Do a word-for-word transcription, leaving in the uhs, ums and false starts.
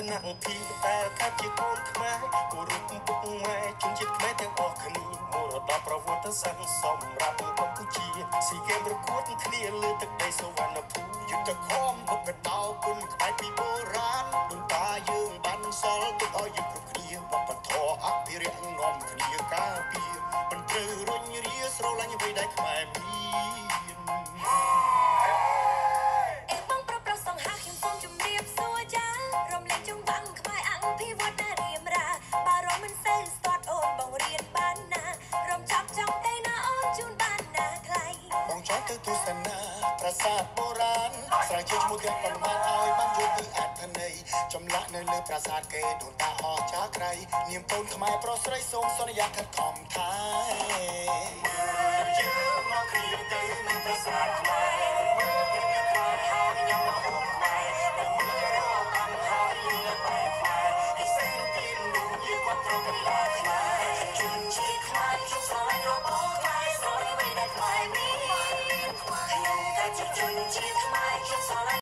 ណាក់ពីតែកាត់ជាកូនខ្មែរគោរពពុកម៉ែជនជាតិខ្មែរទាំងអស់គ្នាមរតកប្រវត្តិសាស្ត្រសម្រាប់កម្ពុជាស៊ីហ្គេមប្រកួតគ្នាលើទឹកដីសវណ្ណភូមិយុទ្ធខំបុកកដោគុណខ្មែរពីបុរាណដូនតាយើងបានសល់ទុកឲ្យយើងគ្រប់គ្នាវប្បធម៌អភិរក្សនាំគ្នាការពារមិនត្រូវរុញរាស្រឡាញ់អ្វីដែលខ្មែរមានប្រាសាទបុរាណស្រែជាឈ្មោះទាំងប៉ុន្មានឲ្យបានយល់ពីអត្ថន័យចម្លាក់នៅលើប្រាសាទគេដូនតាអស្ចារ្យក្រៃនាមកូនខ្មែរប្រុសស្រីសូមសន្យាខិតខំថែយើងមកគ្រាទៅនឹងប្រាសាទខ្មែរមើលពីខ្មែរហើយញ៉ាំហូបខ្មែរតែមើលរកបានហើយយើងបែកខ្មែរឯសេនទីនោះយើងគាត់ត្រូវកន្លងខ្មែរជនជាតិខ្មែរខ្ញុំស្រឡាញ់របស់ខ្មែរស្រឡាញ់អ្វីដែលខ្មែរមានខ្ញុំតែជាជនជាតិខ្មែរខ្ញុំស្រឡាញ់